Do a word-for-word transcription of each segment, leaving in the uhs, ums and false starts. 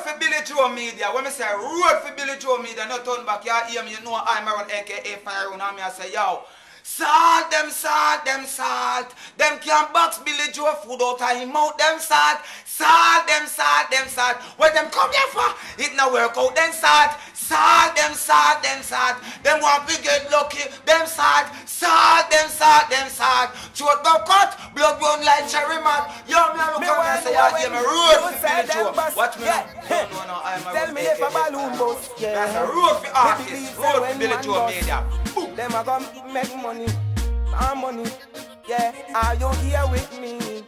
for Billy Joe Media. When I say road for Billy Joe Media, not turn back. You hear me, you know I'm around A K A Fire and I say, yo, salt them, salt them, salt. Them can't box Billy Joe food out of him mouth. Them salt, salt them, salt them, salt. What them come here for? It no work out. Them salt, salt them, salt them, salt. Them want to get lucky. Them salt, salt them, salt them, salt. Throat go cut, blood run like cherry mat. Yo, me I look at me say, I hear me road for Billy Joe. Watch me now. No, no, I'm a tell me if a balloon bust. That's a road for artists. Road for Billy Joe Media. Them a gonna make money, more money. Yeah, are you here with me?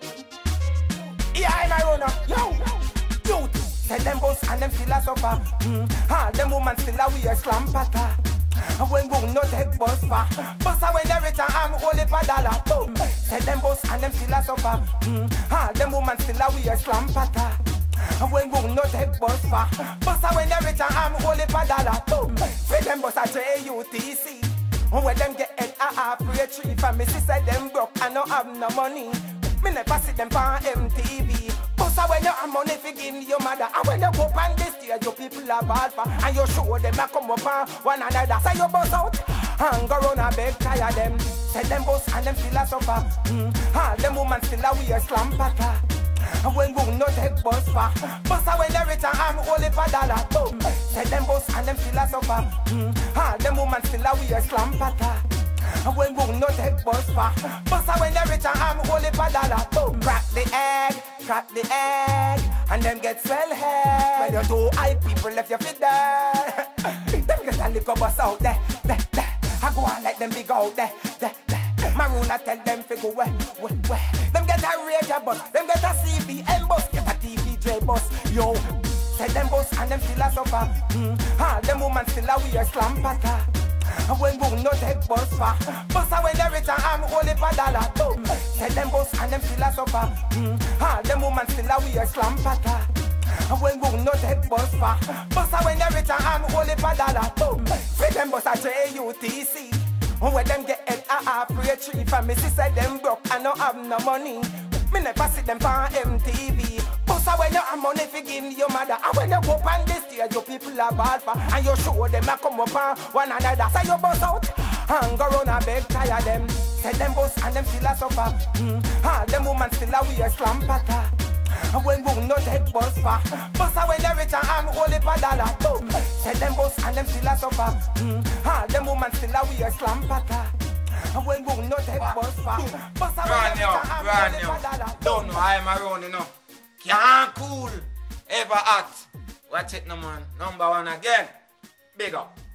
Yeah, I'm a runner. Yo, yo. Tell them boss and them still a suffer. Mm. All them woman still a wear slam patter. And when we no take bus for bus a when every time I'm only for dollar. Boom. Tell them boss and them still a suffer. Mm. All them woman still a wear slam patter. And when we no take bus for bus a when every time I'm only for dollar. Boom. For them bus a J U T C. And when them get head a half rate tree. For me sister them broke and no have no money. Me never see them on M T V. Bust when you have money for give your mother. And when you go on this stage, your people are bad for. And you show them a come up on one another. Say you bust out and go run a beg tire them. Say them bust and them still a suffer. Mm. All them woman still a wear slam patter. And when we no take bus for bust when every time I'm only for dollar. Boom. Say them bust and them still a suffer. Mm. All them woman still a wear slam patter. And when we no take bus for bust when every time I'm only for dollar. Boom. Crack the egg, crack the egg, and them get swell head. When you do high people left your feet there. Them get a little bus out there, there, there. I go on like them big out there, there, there. Maroon I tell them to go where, where, where. Them get a Ranger bus, them get a C B M bus, get a T V J bus. Yo, tell them bus and them still a suffer. Mm. All them woman still a wear slam patter. And when we no take bus for bus a when every time I'm only for dollar. Boom. Tell them bus and them still a suffer. Mm. All them woman still a wear slam patter. And when we no take bus for bus a when every time I'm only for dollar. Boom. For them bus a J U T C. And when them get head a half rate tree. For me sister them broke and no have no money. Me never see them on M T V. Bust when you have money for give your mother. And when you go on this stage, your people are bad for. And you show them a come up on one another. Say you bust out and go run a beg tire them. Tell them bust and them still a suffer. Mm. All them woman still a wear slam patter. And when we no take bus for bust when every time I'm only for dollar. Boom. Tell them bust and them still a suffer. Mm. All them woman still a wear slam patter. And when we no take bus for bust when every time I'm only for dollar. Don't know I'm around, you know. Can't cool, ever hot. Watch it no man, number one again. Big up.